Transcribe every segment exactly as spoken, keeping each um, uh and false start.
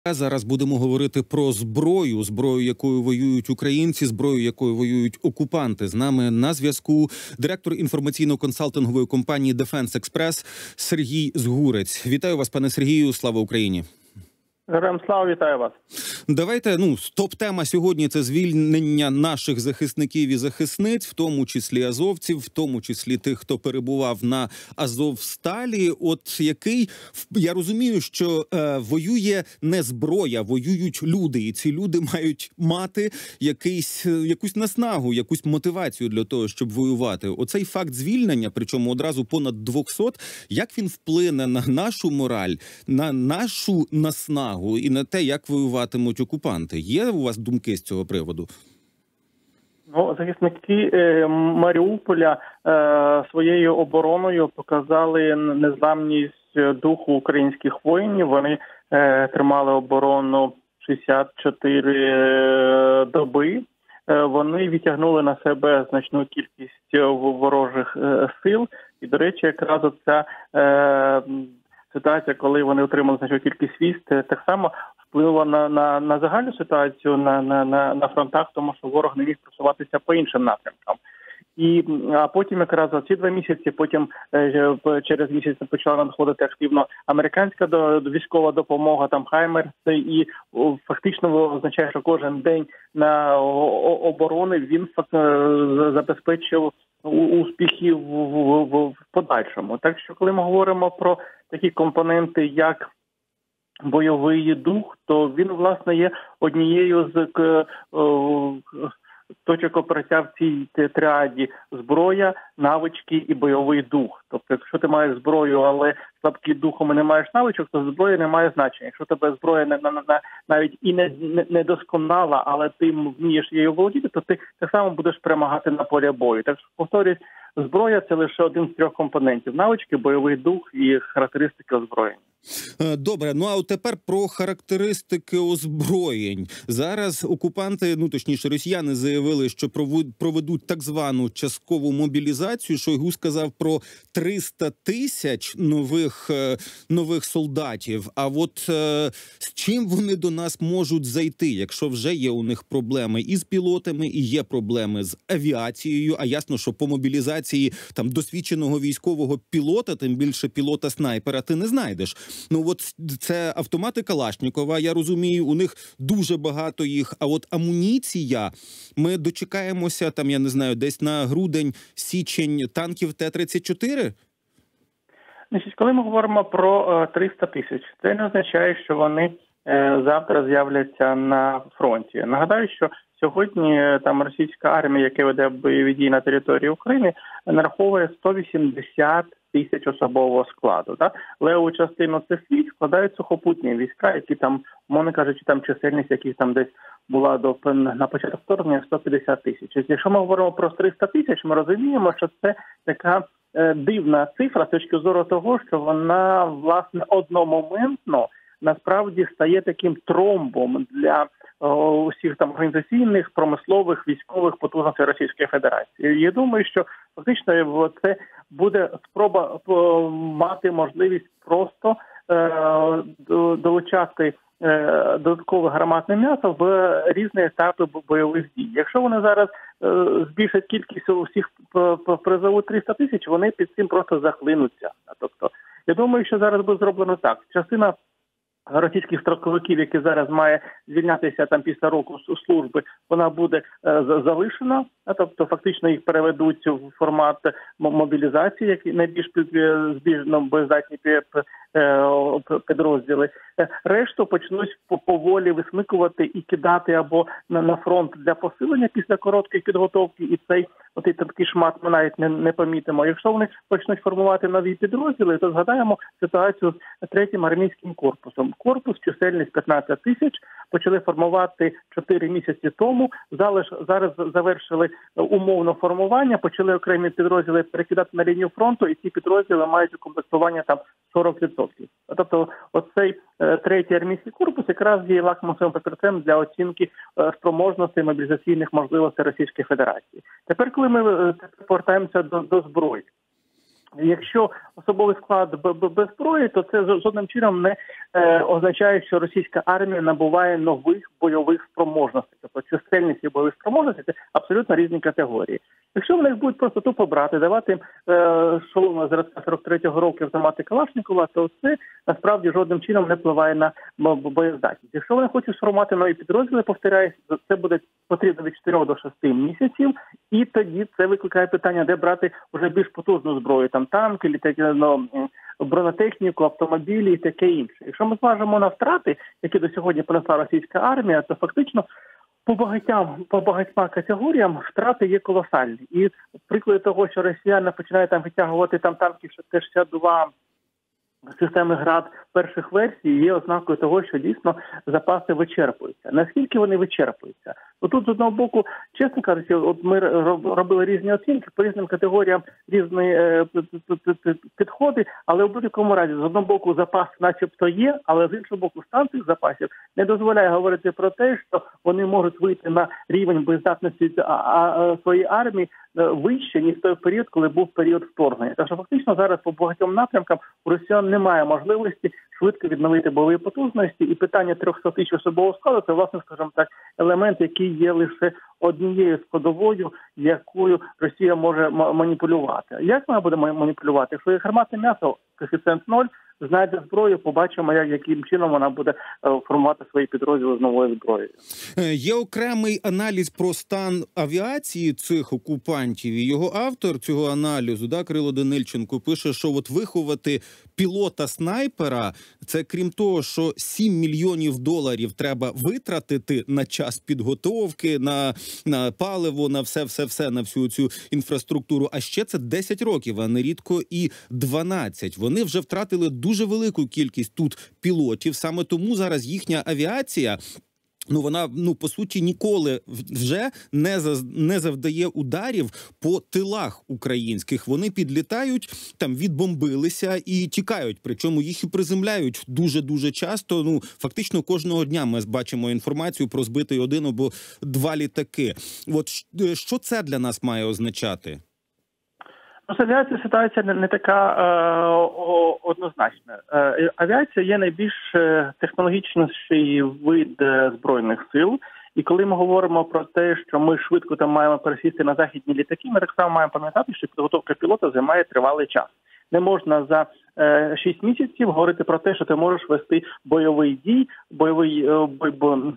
Зараз будемо говорити про зброю, зброю, якою воюють українці, зброю, якою воюють окупанти. З нами на зв'язку директор інформаційно-консалтингової компанії Defense Express Сергій Згурець. Вітаю вас, пане Сергію, слава Україні! Героям слава, вітаю вас. Давайте, ну, топ-тема сьогодні – це звільнення наших захисників і захисниць, в тому числі азовців, в тому числі тих, хто перебував на Азовсталі. От який, я розумію, що е, воює не зброя, воюють люди, і ці люди мають мати якийсь, якусь наснагу, якусь мотивацію для того, щоб воювати. Оцей факт звільнення, причому одразу понад двохсот, як він вплине на нашу мораль, на нашу наснагу і на те, як воюватимуть окупанти? Є у вас думки з цього приводу? Ну, захисники е, Маріуполя е, своєю обороною показали незламність духу українських воїнів. Вони е, тримали оборону шістдесят чотири е, доби. Е, вони відтягнули на себе значну кількість ворожих е, сил. І, до речі, якраз оця е, ситуація, коли вони отримали значну кількість військ, так само впливала на, на, на загальну ситуацію на, на, на, на фронтах, тому що ворог не міг просуватися по іншим напрямкам. І а потім якраз за ці два місяці, потім е, через місяць почала надходити активно американська до, військова допомога, там Хаймерси, і о, фактично означає, що кожен день на оборони він е, забезпечив успіхів в, в, в, в подальшому. Так що, коли ми говоримо про такі компоненти, як бойовий дух, то він, власне, є однією з е, точок опираття в цій тріаді: зброя, навички і бойовий дух. Тобто, якщо ти маєш зброю, але слабкий духом і не маєш навичок, то зброя не має значення. Якщо тебе зброя не, не, не, навіть і не, не, не досконала, але ти вмієш її володіти, то ти так само будеш перемагати на полі бою. Так що, повторюсь, зброя – це лише один з трьох компонентів: навички, бойовий дух і характеристики озброєння. Добре, ну а от тепер про характеристики озброєнь. Зараз окупанти, ну точніше росіяни, заявили, що проведуть так звану часткову мобілізацію. Шойгу сказав про триста тисяч нових, нових солдатів. А от з чим вони до нас можуть зайти, якщо вже є у них проблеми із пілотами, і є проблеми з авіацією? А ясно, що по мобілізації там досвідченого військового пілота, тим більше пілота-снайпера, ти не знайдеш. Ну от це автомати Калашнікова, я розумію, у них дуже багато їх, а от амуніція, ми дочекаємося там, я не знаю, десь на грудень, січень танків Т тридцять чотири? Значить, коли ми говоримо про триста тисяч, це не означає, що вони е, завтра з'являться на фронті. Нагадаю, що сьогодні там російська армія, яка веде бойові дії на території України, нараховує сто вісімдесят тисяч особового складу. Так? Леву частину цих військ складають сухопутні війська, які там, мовно кажучи, там чисельність, яких там десь була до на початку вторгнення сто п'ятдесят тисяч. Якщо ми говоримо про триста тисяч, ми розуміємо, що це така е, дивна цифра з точки зору того, що вона, власне, одномоментно насправді стає таким тромбом для усіх там організаційних, промислових, військових потужностей Російської Федерації. Я думаю, що фактично це буде спроба мати можливість просто е, долучати е, додаткове гарматне м'ясо в різні етапи бойових дій. Якщо вони зараз е, збільшать кількість усіх призову триста тисяч, вони під цим просто захлинуться. Тобто, я думаю, що зараз буде зроблено так. Частина російських строковиків, які зараз має звільнятися там після року служби, вона буде е, залишена, тобто фактично їх переведуть в формат мобілізації, які найбільш збіжно боєздатні підрозділи. Решту почнуть поволі висмикувати і кидати або на, на фронт для посилення після короткої підготовки, і цей отий такий шмат ми навіть не, не помітимо. Якщо вони почнуть формувати нові підрозділи, то згадаємо ситуацію з третім армійським корпусом. Корпус, чисельність п'ятнадцять тисяч, почали формувати чотири місяці тому, зараз, зараз завершили умовно формування, почали окремі підрозділи перекидати на лінію фронту, і ці підрозділи мають укомплектування там сорок відсотків. Тобто оцей е, третій армійський корпус якраз є лакмусовим папірцем для оцінки е, спроможностей мобілізаційних можливостей Російської Федерації. Тепер, коли ми е, повертаємося до, до зброї, Якщо особовий склад без зброї, то це жодним чином не е, означає, що російська армія набуває нових бойових спроможностей. Тобто чисельність і бойових спроможностей – це абсолютно різні категорії. Якщо в них будуть просто тупо брати, давати е, шоломи зразка сорок третього року автомати Калашникова, то це насправді жодним чином не впливає на боєздатність. Якщо вони хочуть сформувати нові підрозділи, повторяюсь, це буде потрібно від чотирьох до шести місяців, і тоді це викликає питання, де брати вже більш потужну зброю, там танки, літаки, ну, бронетехніку, автомобілі і таке інше. Якщо ми зважимо на втрати, які до сьогодні понесла російська армія, то фактично по багатьом, по багатьма категоріям втрати є колосальні. І приклади того, що росіяни починають там витягувати там танки Т шістдесят два системи ГРАД перших версій, є ознакою того, що дійсно запаси вичерпуються. Наскільки вони вичерпуються? Ну, тут, з одного боку, чесно кажучи, от ми робили різні оцінки, по різним категоріям різні е, підходи, але в будь-якому разі, з одного боку, запас начебто є, але з іншого боку, стан цих запасів не дозволяє говорити про те, що вони можуть вийти на рівень боєздатності а, а, своєї армії вище, ніж той період, коли був період вторгнення. Так що фактично зараз по багатьом напрямкам у росіян немає можливості швидко відновити бойові потужності, і питання трьохсот тисяч особового складу – це, власне, скажімо так, елемент, який є лише однією складовою, якою Росія може маніпулювати. Як вона буде маніпулювати? Якщо є гарматне м'ясо, коефіцієнт ноль, знайде зброю, побачимо, як, яким чином вона буде формувати свої підрозділи з новою зброєю. Є окремий аналіз про стан авіації цих окупантів, і його автор цього аналізу, да, Кирило Данильченко, пише, що от виховати пілота-снайпера, це крім того, що сім мільйонів доларів треба витратити на час підготовки, на, на паливо, на все-все-все, на всю цю інфраструктуру, а ще це десять років, а нерідко і дванадцять. Вони вже втратили дуже дуже велику кількість тут пілотів, саме тому зараз їхня авіація, ну вона, ну по суті, ніколи вже не за, не завдає ударів по тилах українських. Вони підлітають, там відбомбилися і тікають. Причому їх і приземляють дуже-дуже часто. Ну фактично кожного дня ми бачимо інформацію про збитий один або два літаки. От що це для нас має означати? З авіацією ситуація не, не така е, о, однозначна. Е, авіація є найбільш технологічніший вид е, Збройних сил. І коли ми говоримо про те, що ми швидко там маємо пересісти на західні літаки, ми так само маємо пам'ятати, що підготовка пілота займає тривалий час. Не можна за е, шість місяців говорити про те, що ти можеш вести бойовий дій, бойовий, е, бой,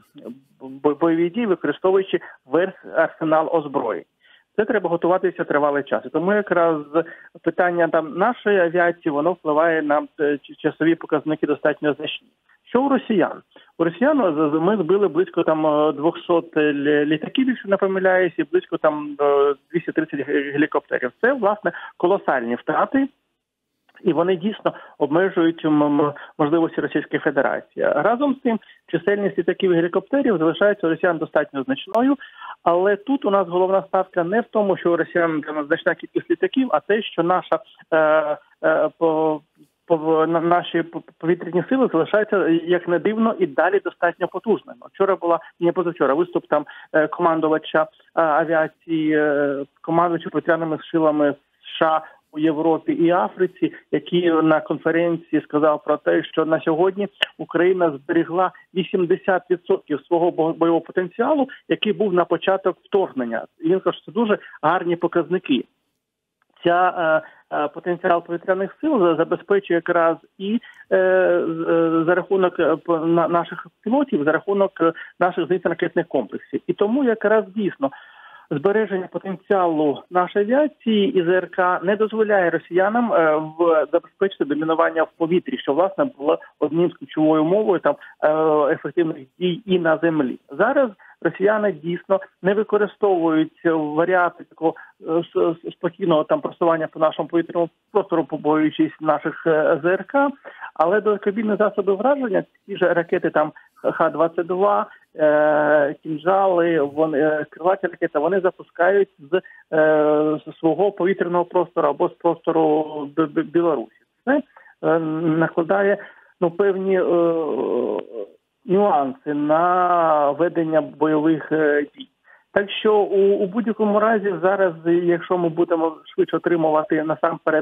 бой, бойові дії, використовуючи весь арсенал озброєнь. Це треба готуватися тривалий час. І тому якраз питання там нашої авіації, воно впливає на часові показники достатньо значні. Що у росіян? У росіян ми збили близько там двохсот літаків, якщо не помиляюсь, і близько там двісті тридцять гелікоптерів. Це, власне, колосальні втрати. І вони дійсно обмежують можливості Російської Федерації. Разом з тим, чисельність літаків і гелікоптерів залишається у росіян достатньо значною, але тут у нас головна ставка не в тому, що у росіян значна кількість літаків, а те, що наша е, е, по, по, наші повітряні сили залишаються, як не дивно, і далі достатньо потужними. Вчора була, не позавчора, виступ там командувача авіації, командувача повітряними силами США у Європі і Африці, який на конференції сказав про те, що на сьогодні Україна зберігла вісімдесят відсотків свого бойового потенціалу, який був на початок вторгнення. І він каже, що це дуже гарні показники. Ця е, е, потенціал повітряних сил забезпечує якраз і е, е, за рахунок е, на, наших пілотів, за рахунок е, наших зенітно-ракетних комплексів. І тому якраз дійсно збереження потенціалу нашої авіації і ЗРК не дозволяє росіянам е, в забезпечити домінування в повітрі, що, власне, було одним з ключовою мовою там е, ефективних дій і на землі. Зараз росіяни дійсно не використовують варіанти такого е, спокійного там просування по нашому повітряному простору, побоюючись наших е, ЗРК, але далекобійні засоби враження, ті ж ракети там Х двадцять два, е, кінжали, вони, е, крилаті ракети, вони запускають з, е, з свого повітряного простору або з простору Б- Б- Білорусі. Це е, накладає ну, певні е, нюанси на ведення бойових е, дій. Так що у, у будь-якому разі зараз, якщо ми будемо швидше отримувати насамперед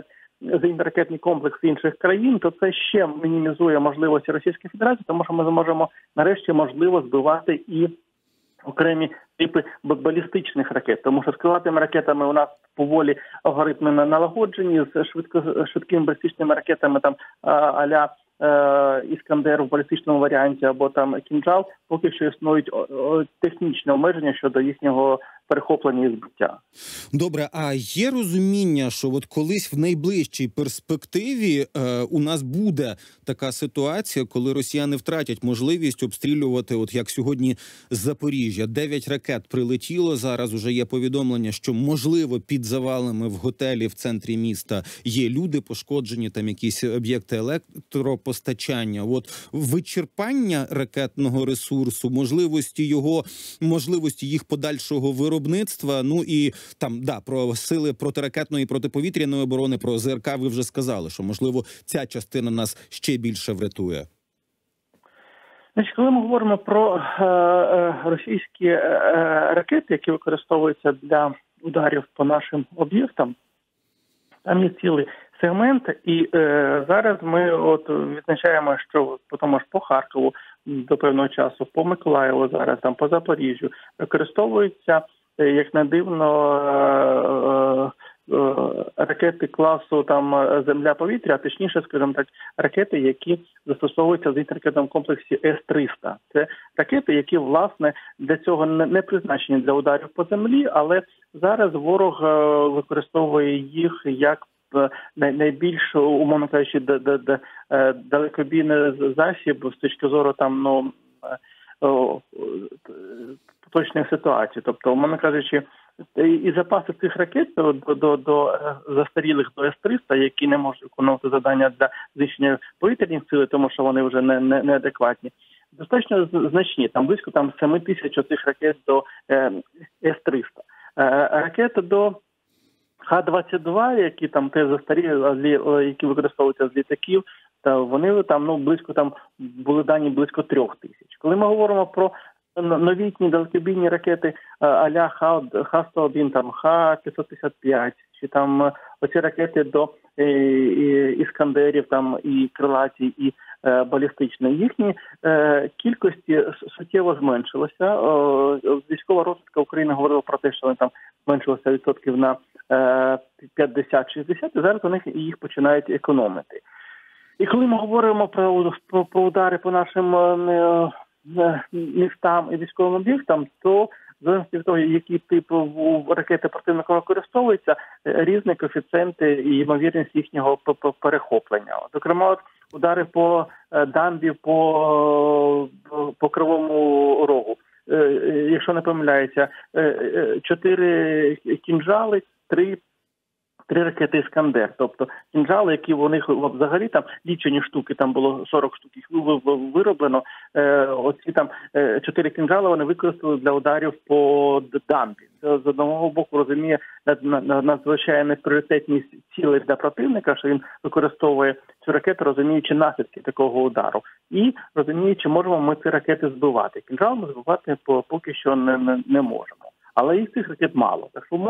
зенітно-ракетний комплекс інших країн, то це ще мінімізує можливості Російської Федерації, тому що ми зможемо нарешті можливо збивати і окремі типи балістичних ракет, тому що з крилатими ракетами у нас поволі алгоритми налагоджені, з швидко швидкими балістичними ракетами там а-ля Іскандер в балістичному варіанті або там Кінжал, поки що існують технічні обмеження щодо їхнього перехоплення і збиття. Добре, а є розуміння, що от колись в найближчій перспективі е, у нас буде така ситуація, коли росіяни втратять можливість обстрілювати, от як сьогодні з Запоріжжя. Дев'ять ракет прилетіло, зараз уже є повідомлення, що можливо під завалами в готелі в центрі міста є люди пошкоджені, там якісь об'єкти електропостачання. От вичерпання ракетного ресурсу, можливості його, можливості їх подальшого виробництва, ну і там, да, про сили протиракетної і протиповітряної оборони, про ЗРК ви вже сказали, що, можливо, ця частина нас ще більше врятує. Значить, коли ми говоримо про е, е, російські е, ракети, які використовуються для ударів по нашим об'єктам, там є цілий сегмент, і е, зараз ми от відзначаємо, що по тому ж по Харкову до певного часу, по Миколаєву зараз, там по Запоріжжю, використовуються, як не дивно, е, е, ракети класу там земля-повітря, а точніше, скажімо так, ракети, які застосовуються в зенітно-ракетному комплексі С триста. Це ракети, які, власне, для цього не призначені для ударів по землі, але зараз ворог використовує їх як найбільш, умовно кажучи, далекобійний засіб з точки зору там, ну, точної ситуації. Тобто, умовно кажучи, і запаси цих ракет до, до, до застарілих до С триста, які не можуть виконувати завдання для знищення повітряних сил, тому що вони вже не, не, неадекватні, достатньо значні. Там близько там, сім тисяч цих ракет до С триста. Ракети до Х двадцять два, які там теж застарілі, які використовуються з літаків, та вони там, ну, близько там були дані близько трьох тисяч. Коли ми говоримо про новітні далекобійні ракети а-ля Х сто один, там Х п'ятсот п'ятдесят п'ять, чи там оці ракети до і, і, Іскандерів, там і крилаті, і е, балістичні, їхні е, кількості суттєво зменшилося. Військова розвідка України говорила про те, що вони там зменшилося відсотків на е, п'ятдесят-шістдесят, і зараз у них їх починають економити. І коли ми говоримо про, про, про удари по нашим е, містам і військовим об'єктам, то в залежності від того, який тип ракети противника використовується, різні коефіцієнти і ймовірність їхнього перехоплення. Зокрема, от удари по дамбі, по, по Кривому Рогу. Якщо не помиляється, чотири кінжали, три Три ракети «Іскандер». Тобто кінжали, які у них взагалі там лічені штуки, там було сорок штук, їх вироблено. Е, оці там е, чотири кінжали вони використали для ударів по дамбі. Це з одного боку розуміє надзвичайно пріоритетність цілей для противника, що він використовує цю ракету, розуміючи наслідки такого удару. І розуміючи, можемо ми ці ракети збивати. Кінжал ми збивати поки що не, не, не можемо. Але їх цих ракет мало. Так що,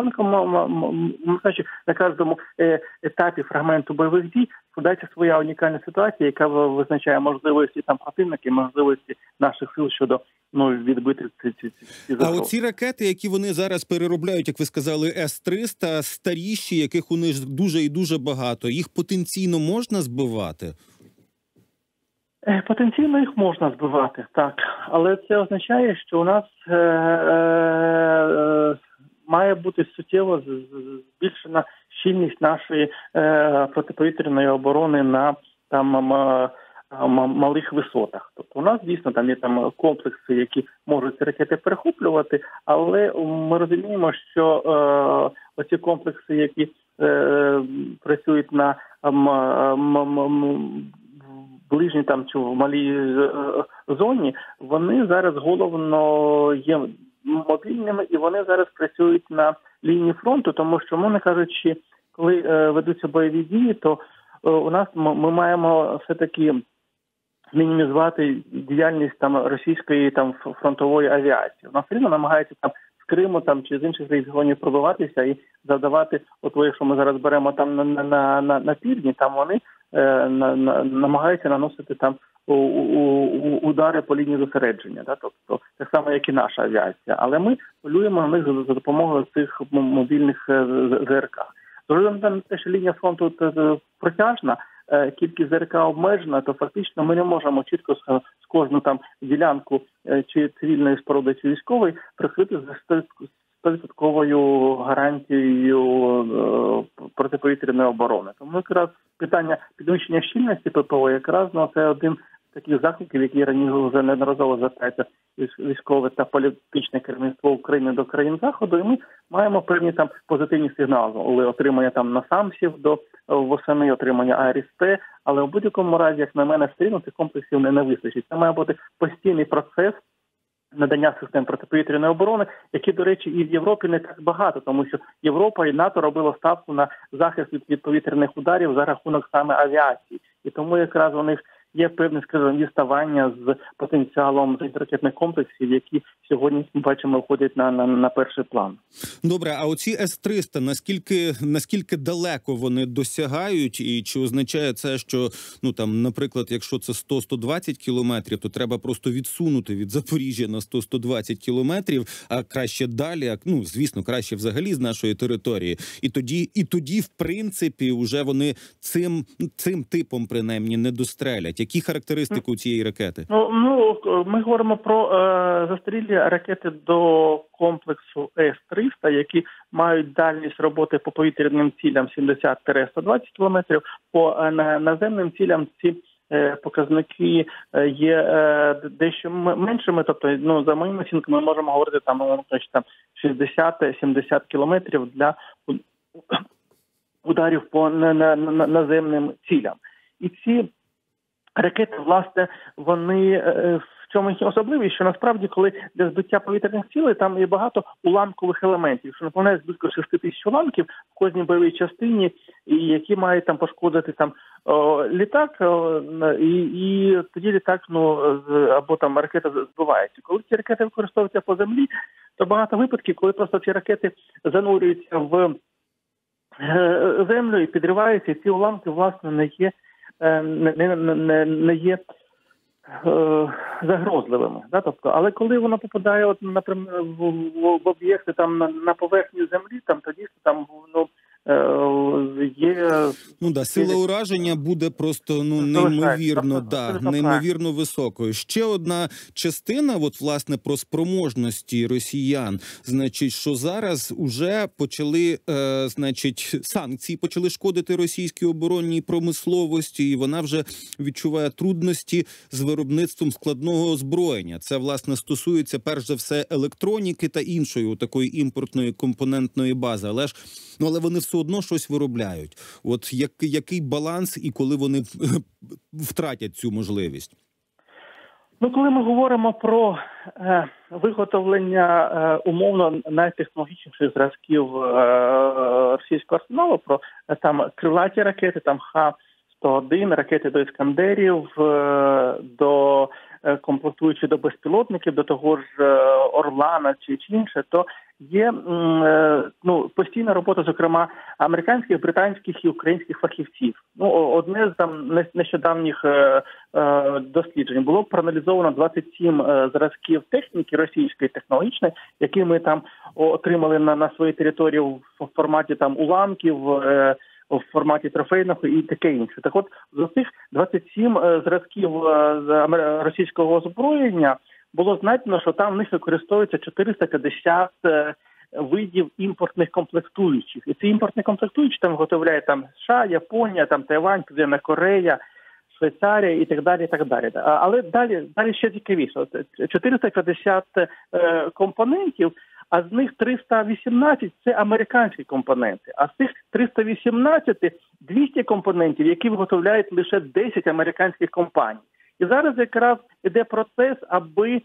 на кожному етапі фрагменту бойових дій складається своя унікальна ситуація, яка визначає можливості там противника і можливості наших сил щодо, ну, відбити ці, ці, ці загрози. А оці ракети, які вони зараз переробляють, як ви сказали, С триста, старіші, яких у них дуже і дуже багато, їх потенційно можна збивати? Потенційно їх можна збивати, так. Але це означає, що у нас е- е- має бути суттєво збільшена щільність нашої е- протиповітряної оборони на там м- м- малих висотах. Тобто у нас дійсно там є там комплекси, які можуть ці ракети перехоплювати, але ми розуміємо, що е- оці комплекси, які е- працюють на м- м- м- ближній там чи в малій зоні, вони зараз головно є мобільними і вони зараз працюють на лінії фронту, тому що, мовно кажучи, коли е, ведуться бойові дії, то е, у нас ми, ми маємо все-таки мінімізувати діяльність там російської там фронтової авіації. У нас рівно намагається там Криму там чи з інших регіонів пробиватися і завдавати, от якщо ми зараз беремо там на на, на, на півдні, там вони е, на, на, намагаються наносити там у, у, у, удари по лінії зосередження, да? Тобто так само, як і наша авіація. Але ми полюємо на них за, за допомогою цих мобільних ЗРК. З на те, що лінія фронту протяжна, кількість ЗРК обмежена, то фактично ми не можемо чітко з кожну там ділянку чи цивільної споруди, чи військової прикрити з сто відсотків гарантією протиповітряної оборони. Тому якраз питання підвищення щільності ППО якраз ну, це один з таких закликів, які раніше вже неодноразово звертається військове та політичне керівництво України до країн Заходу, і ми маємо певні там позитивні сигнали, отримання там насамсів до восени, отримання АРСТ, але в будь-якому разі, як на мене, все рівно цих комплексів не, не вистачить. Це має бути постійний процес надання систем протиповітряної оборони, які, до речі, і в Європі не так багато, тому що Європа і НАТО робило ставку на захист від, від повітряних ударів за рахунок саме авіації. І тому якраз у них є певне, скажімо, діставання з потенціалом ракетних комплексів, які сьогодні, ми бачимо, виходять на, на, на перший план. Добре, а оці С триста, наскільки, наскільки далеко вони досягають, і чи означає це, що, ну там, наприклад, якщо це сто - сто двадцять кілометрів, то треба просто відсунути від Запоріжжя на сто - сто двадцять кілометрів, а краще далі, ну, звісно, краще взагалі з нашої території. І тоді, і тоді в принципі, вже вони цим, цим типом, принаймні, не дострелять. Які характеристики у цієї ракети? Ну, ну ми говоримо про е, застарілі ракети до комплексу С триста, які мають дальність роботи по повітряним цілям сімдесят - сто двадцять кілометрів, по е, на, наземним цілям ці е, показники е, є е, дещо меншими, тобто, ну, за моїми оцінками, ми можемо говорити там, ну, там шістдесят - сімдесят кілометрів для ударів по на, на, на, наземним цілям. І ці ракети, власне, вони в чому їх особливість, що насправді, коли для збиття повітряних цілей, там є багато уламкових елементів, що наповняється близько шести тисяч уламків в кожній бойовій частині, і які мають там пошкодити там о, літак, о, і, і тоді літак, ну, або там ракета збивається. Коли ці ракети використовуються по землі, то багато випадків, коли просто ці ракети занурюються в землю і підриваються, і ці уламки, власне, не є Не, не, не, не є е, загрозливими, да? Тобто, але коли воно попадає, от, наприклад, в, в, в об'єкти там на, на поверхню землі, там тоді там ну, е, є. Ну да, сила ураження буде просто ну неймовірно, да, неймовірно високою. Ще одна частина, от власне про спроможності росіян, значить, що зараз уже почали, е, значить, санкції почали шкодити російській оборонній промисловості, і вона вже відчуває трудності з виробництвом складного озброєння. Це власне стосується перш за все електроніки та іншої такої імпортної компонентної бази, але ж ну але вони все одно щось виробляють. От як, який баланс і коли вони втратять цю можливість? Ну, коли ми говоримо про е, виготовлення е, умовно найтехнологічніших зразків е, російського арсеналу, про е, там крилаті ракети, там Х сто один, ракети до Іскандерів, е, до е, комплектуючи до безпілотників, до того ж е, Орлана чи, чи інше, то є е, ну, постійна робота, зокрема, американських, британських і українських фахівців. Ну, одне з там нещодавніх е, е, досліджень було проаналізовано двадцять сім е, зразків техніки російської технологічної, які ми там отримали на, на своїй території в форматі там уламків, е, в форматі трофейного і таке інше. Так от, за цих двадцять сім е, зразків е, російського озброєння було знайдено, що там в них використовується чотириста п'ятдесят е, видів імпортних комплектуючих. І ці імпортні комплектуючі там виготовляє там США, Японія, там Тайвань, Південна Корея, Швейцарія і так далі, і так далі. Але далі, далі ще цікавіше. чотириста п'ятдесят е, компонентів, а з них триста вісімнадцять – це американські компоненти. А з цих триста вісімнадцять – двісті компонентів, які виготовляють лише десять американських компаній. І зараз якраз іде процес, аби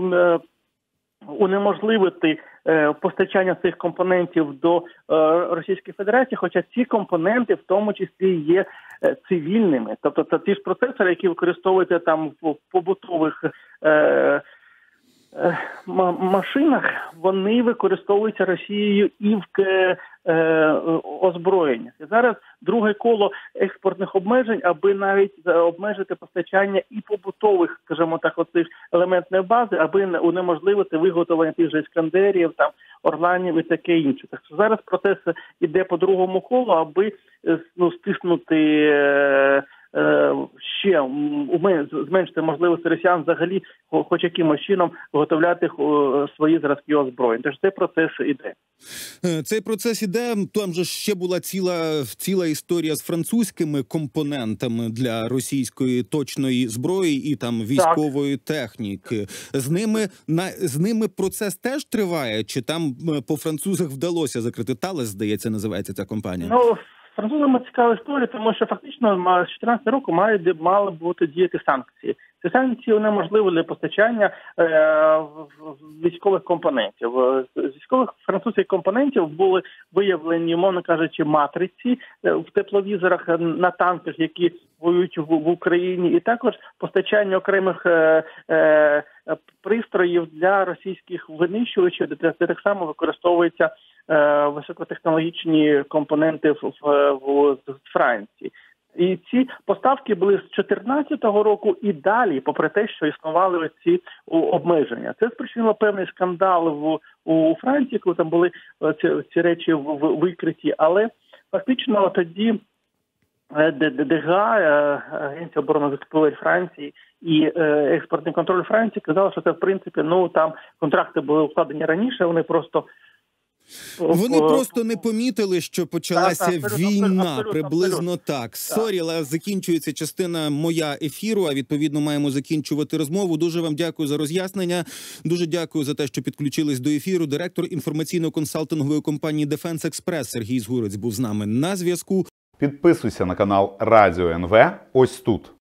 унеможливити постачання цих компонентів до Російської Федерації, хоча ці компоненти в тому числі є цивільними. Тобто це ті ж процесори, які використовуються там в побутових машинах, вони використовуються Росією і в е, озброєнні. І зараз друге коло експортних обмежень, аби навіть обмежити постачання і побутових, скажімо так, оцих елементної бази, аби унеможливити виготовлення тих же іскандерів, там, орланів і таке інше. Так що зараз процес іде по другому колу, аби ну, стиснути е, е, ще, зменшити можливості росіян взагалі хоч якимось чином виготовляти свої зразки озброєнь. Тож цей процес іде. Цей процес іде, там же ще була ціла, ціла історія з французькими компонентами для російської точної зброї і там військової так. техніки. З ними, на, з ними процес теж триває? Чи там по французах вдалося закрити? Талес, здається, називається ця компанія? Ну, французам цікава історія, тому що фактично з дві тисячі чотирнадцятого року мали, мали бути діяти санкції. Ці санкції унеможливили постачання е, військових компонентів. З військових французьких компонентів були виявлені, мовно кажучи, матриці в тепловізорах на танках, які воюють в, в Україні, і також постачання окремих е, е, пристроїв для російських винищувачів, де, де так само використовуються е, високотехнологічні компоненти в, в, в, з Франції. І ці поставки були з чотирнадцятого року і далі, попри те, що існували ці обмеження. Це спричинило певний скандал в, у Франції, коли там були ці, ці речі в, в, викриті. Але фактично тоді ДГА, Агенція оборони закупівель Франції і експортний контроль Франції казали, що це, в принципі, ну там контракти були укладені раніше, вони просто... Вони просто не помітили, що почалася так, так, абсолютно, війна, абсолютно, приблизно абсолютно. так. Сорі, але закінчується частина моя ефіру, а відповідно маємо закінчувати розмову. Дуже вам дякую за роз'яснення, дуже дякую за те, що підключились до ефіру. Директор інформаційно-консалтингової компанії Defense Express Сергій Згурець був з нами на зв'язку. Підписуйся на канал Радіо ен ве ось тут.